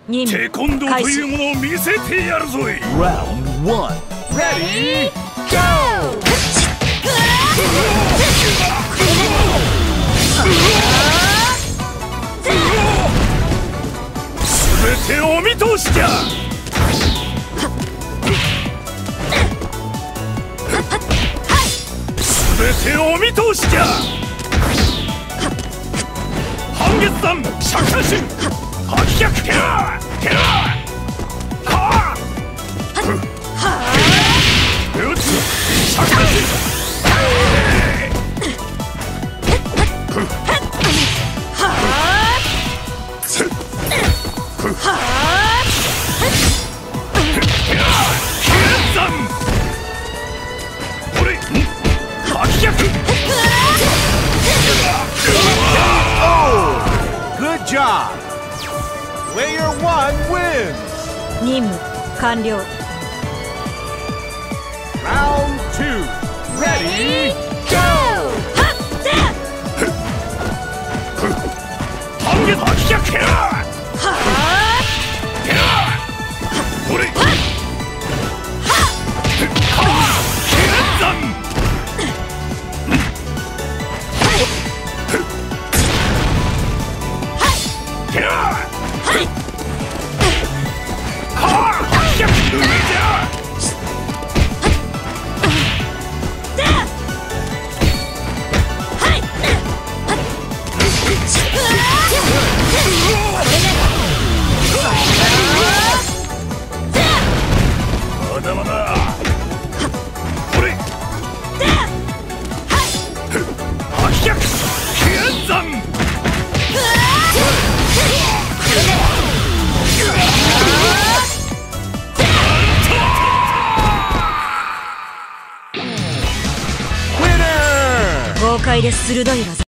任テコンドーというものを見せてやるぞい。 Round 1. Ready, go! 全てお見通しじゃ。全てお見通しじゃ。半月山釈迦神八百ケラケラはあ打つ釈迦神 Good job! Player 1 wins! 任務完了。 Round 2. Ready, go! 半月八百ケラケラこれまだまだこれ八百剣山豪快で鋭い技。